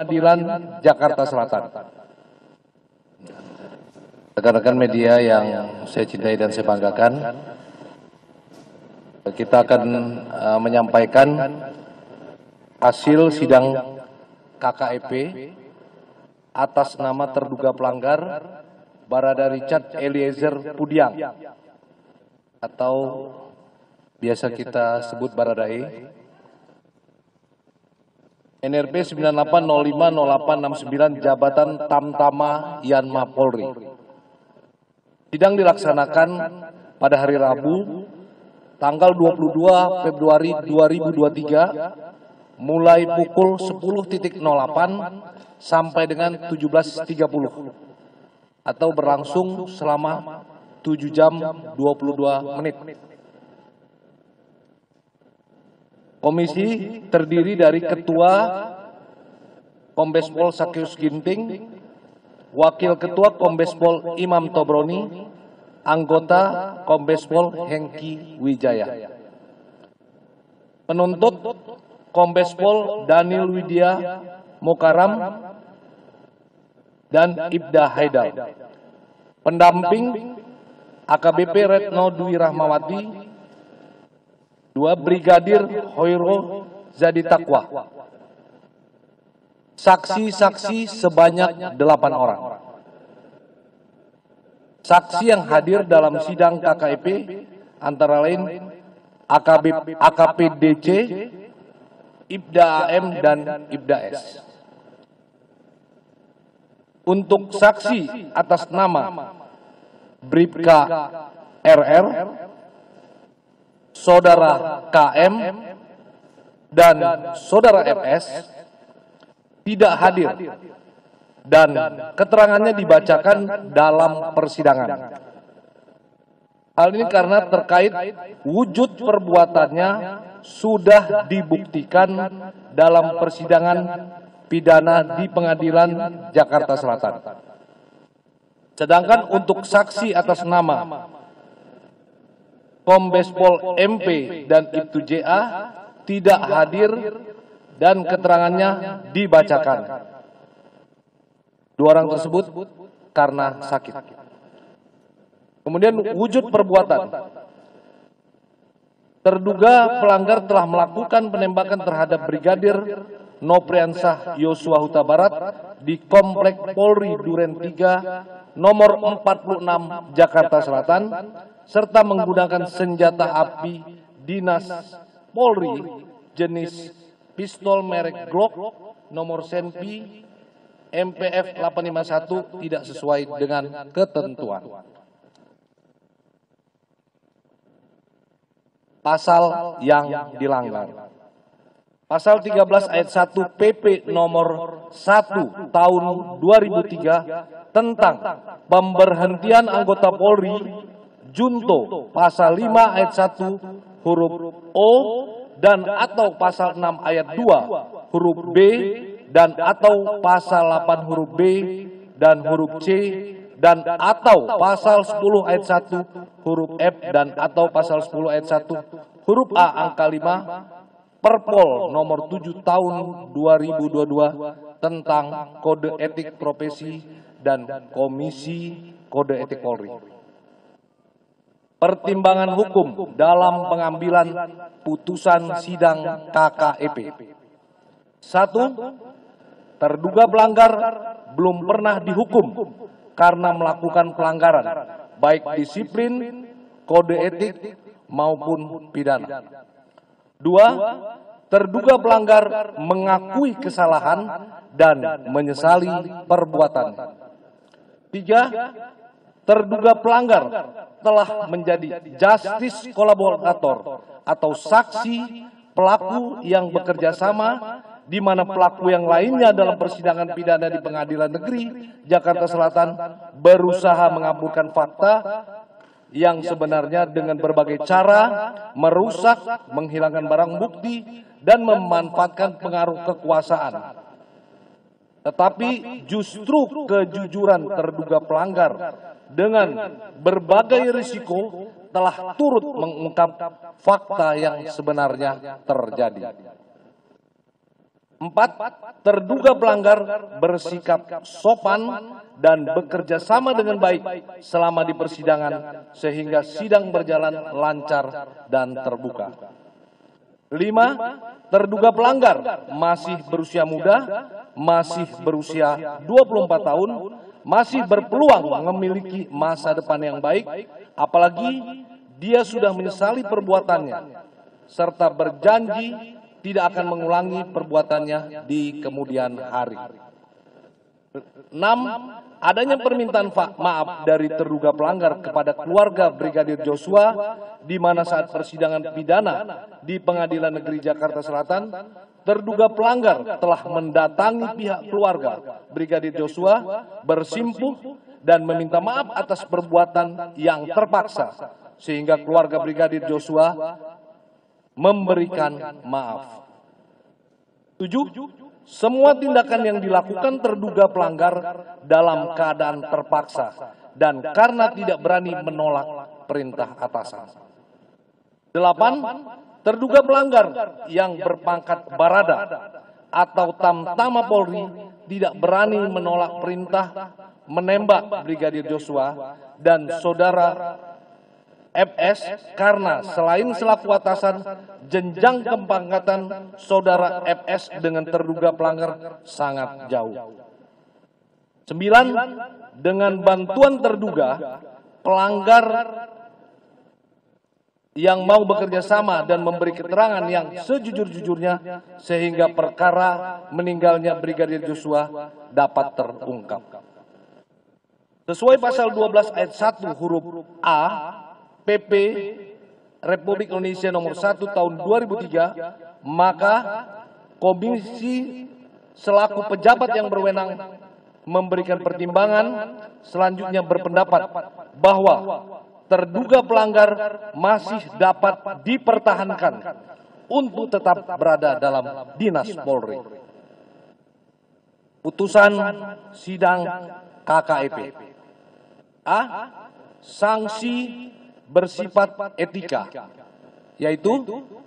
Pengadilan Jakarta Selatan. Rekan-rekan media yang saya cintai dan saya banggakan, kita akan menyampaikan hasil sidang KKEP atas nama terduga pelanggar Barada Richard Eliezer Pudiang atau biasa kita sebut Baradae, NRP 98050869 Jabatan Tamtama Yanma Polri. Sidang dilaksanakan pada hari Rabu, tanggal 22 Februari 2023, mulai pukul 10.08 sampai dengan 17.30, atau berlangsung selama 7 jam 22 menit. Komisi terdiri dari Ketua Kombes Pol Sakyus Ginting, Wakil Ketua Kombes Pol Imam Tobroni, anggota Kombes Pol Hengki Wijaya. Penuntut Kombes Pol Daniel Widya Mukaram dan Ibda Haidal. Pendamping AKBP Retno Dwi Rahmawati, 2 Brigadir Hoirul Zadi Taqwa. Saksi-saksi sebanyak 8 orang. Saksi yang hadir dalam sidang KKEP antara lain AKP DC, Ibda AM dan Ibda S. Untuk saksi atas nama Bribka RR, Saudara KM, dan Saudara FS tidak hadir dan keterangannya dibacakan dalam persidangan. Hal ini karena terkait wujud perbuatannya sudah dibuktikan dalam persidangan pidana di Pengadilan Jakarta Selatan. Sedangkan untuk saksi atas nama Kombes Pol MP dan Ibtu JA tidak hadir dan keterangannya dibacakan. 2 orang tersebut karena sakit. Kemudian wujud perbuatan. Terduga pelanggar telah melakukan penembakan terhadap Brigadir Nopriansah Yosua Huta Barat di Komplek Polri Duren 3 nomor 46 Jakarta Selatan, serta menggunakan senjata api dinas Polri jenis pistol merek Glock nomor Senpi MPF 851 tidak sesuai dengan ketentuan. Pasal yang dilanggar. Pasal 13 ayat 1 PP nomor 1 tahun 2003 tentang pemberhentian anggota Polri junto pasal 5 ayat 1 huruf O dan atau pasal 6 ayat 2 huruf B dan atau pasal 8 huruf B dan huruf C dan atau pasal 10 ayat 1 huruf F dan atau pasal 10 ayat 1 huruf A angka 5 Perpol nomor 7 tahun 2022 tentang Kode Etik Profesi dan Komisi Kode Etik Polri. Pertimbangan hukum dalam pengambilan putusan sidang KKEP. 1. Terduga pelanggar belum pernah dihukum karena melakukan pelanggaran, baik disiplin, kode etik, maupun pidana. 2. Terduga pelanggar mengakui kesalahan dan menyesali perbuatan. 3. Terduga pelanggar telah menjadi justice kolaborator atau saksi pelaku yang bekerja sama, di mana pelaku yang lainnya dalam persidangan pidana di Pengadilan Negeri Jakarta Selatan berusaha mengaburkan fakta yang sebenarnya dengan berbagai cara merusak, menghilangkan barang bukti, dan memanfaatkan pengaruh kekuasaan. Tetapi justru kejujuran terduga pelanggar dengan berbagai risiko telah turut mengungkap fakta yang sebenarnya terjadi. 4. Terduga pelanggar bersikap sopan dan bekerja sama dengan baik selama di persidangan sehingga sidang berjalan lancar dan terbuka. 5. Terduga pelanggar masih berusia muda, masih berusia 24 tahun, masih berpeluang memiliki masa depan yang baik, apalagi dia sudah menyesali perbuatannya, serta berjanji tidak akan mengulangi perbuatannya di kemudian hari. 6. Adanya permintaan maaf dari terduga pelanggar kepada keluarga Brigadir Joshua, di mana saat persidangan pidana di Pengadilan Negeri Jakarta Selatan, terduga pelanggar telah mendatangi pihak keluarga Brigadir Joshua, bersimpuh dan meminta maaf atas perbuatan yang terpaksa, sehingga keluarga Brigadir Joshua memberikan maaf. 7. Semua tindakan yang dilakukan terduga pelanggar dalam keadaan terpaksa dan karena tidak berani menolak perintah atasan. 8. Terduga pelanggar yang berpangkat Barada atau Tamtama Polri tidak berani menolak perintah menembak Brigadir Joshua dan saudara FS karena selain selaku atasan, jenjang kepangkatan saudara FS dengan terduga pelanggar sangat jauh. 9. Dengan bantuan terduga pelanggar yang mau bekerja sama dan memberi keterangan yang sejujur-jujurnya sehingga perkara meninggalnya Brigadir Joshua dapat terungkap. Sesuai pasal 12 ayat 1 huruf A PP Republik Indonesia nomor 1 tahun 2003, maka komisi selaku pejabat yang berwenang memberikan pertimbangan selanjutnya berpendapat bahwa terduga pelanggar masih dapat dipertahankan untuk tetap berada dalam dinas Polri. Putusan sidang KKEP. A. Sanksi bersifat etika, yaitu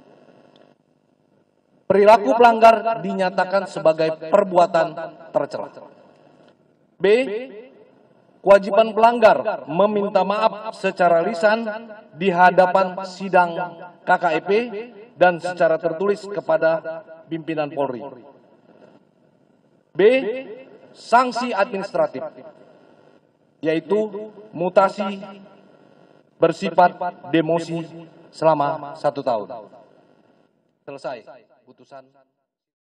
perilaku pelanggar dinyatakan sebagai perbuatan tercela. B. Kewajiban pelanggar meminta maaf secara lisan di hadapan sidang KKEP dan secara tertulis kepada pimpinan Polri. B. Sanksi administratif, yaitu mutasi bersifat demosi selama 1 tahun. Selesai putusan.